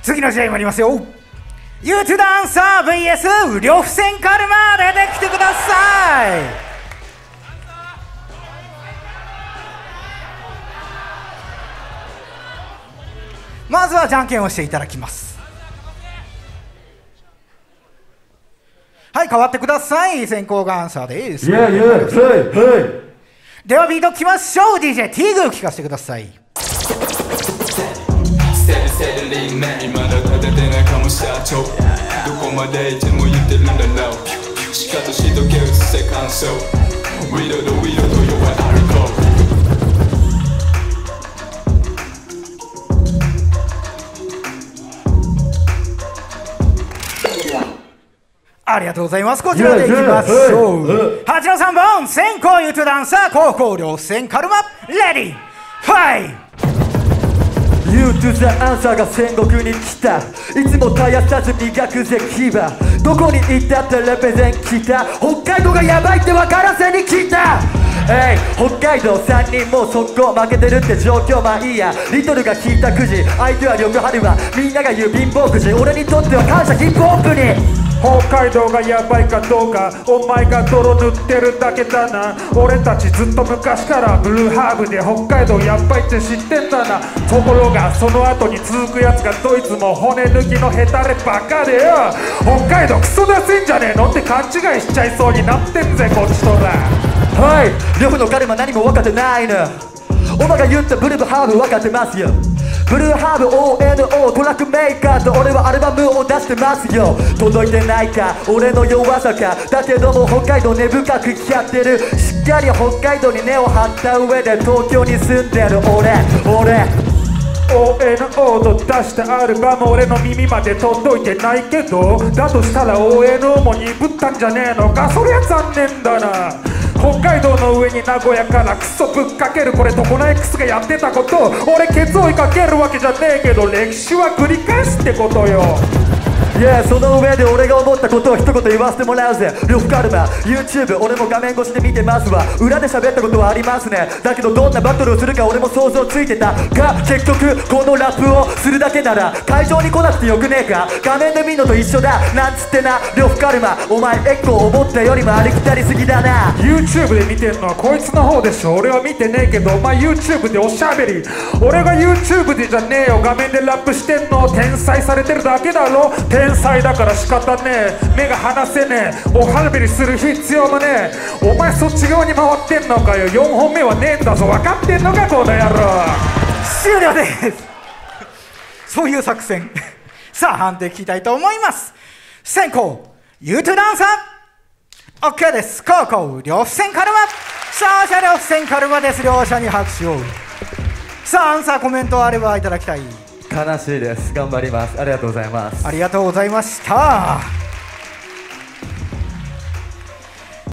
次の試合参りますよ。ユートゥダンサー VS 呂布戦カルマ、出てきてください。まずはじゃんけんをしていただきます。はい、変わってください。先攻がアンサーです。ではビートきましょう。 DJ ティーグ聞かせてください。 今だ立ててないかも社長、どこまでいても言ってるんだろう。しかとしとけ映せ感想、ウィロドウィロド弱いアルコール。 ありがとうございます。こちらでいきましょう。8の3本、先行ユートゥダンサー、後攻呂布戦カルマ、レディーファイ。 ユートゥザアンサーが戦国に来た。いつも絶やさず磨くぜ牙。どこに行ったってレペゼン来た。北海道がヤバいって分からせに来た。北海道3人もう速攻負けてるって状況、まあいいや。リトルが聞いたくじ、相手は呂布春馬。みんなが言う貧乏くじ、俺にとっては感謝ヒップホップに。 北海道がヤバいかどうか、お前が泥塗ってるだけだな。俺たちずっと昔からブルーハーブで北海道ヤバいって知ってんだな。ところがその後に続くやつがどいつも骨抜きのヘタレばっかでよ。北海道クソ出せんじゃねえのって勘違いしちゃいそうになってんぜこっちとら。 はい、呂布のカルマ何も分かってないの。お前が言ったブルーハーブ分かってますよ。ブルーハーブ ONO トラックメーカーと俺はアルバムを出してますよ。届いてないか俺の弱さか、だけども北海道根深くやってる。しっかり北海道に根を張った上で東京に住んでる俺。 ONO と出したアルバム俺の耳まで届いてないけど、だとしたら ONO も鈍ったんじゃねえのか。そりゃ残念だな。北海道の上に名古屋からクソぶっかける、これどこの X がやってたこと。俺ケツ追いかけるわけじゃねえけど、歴史は繰り返すってことよ。 その上で俺が思ったことを一言言わせてもらうぜ。呂布カルマ YouTube 俺も画面越しで見てますわ。裏で喋ったことはありますね。だけどどんなバトルをするか俺も想像ついてたが、結局このラップをするだけなら会場に来なくてよくねえか。画面で見んのと一緒だなんつってな。呂布カルマお前エコー思ったよりもありきたりすぎだな。 YouTube で見てんのはこいつの方でしょ。俺は見てねえけどお前 YouTube でおしゃべり。俺が YouTube でじゃねえよ、画面でラップしてんの。天才されてるだけだろ。天才だから仕方ねえ、目が離せねえ、おはべりする必要もねえ。お前そっち側に回ってんのかよ。4本目はねえんだぞ、分かってんのかこの野郎。 終了です。そういう作戦さあ判定聞きたいと思います。先攻ユートゥダンサー OK です。後攻呂布戦カルマ、勝者呂布戦カルマです。両者に拍手を。さあアンサーコメントあればいただきたい。 悲しいです。頑張ります。ありがとうございます。 ありがとうございました。